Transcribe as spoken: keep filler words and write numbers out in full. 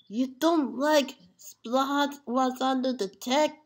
You don't like Splat was under the tech?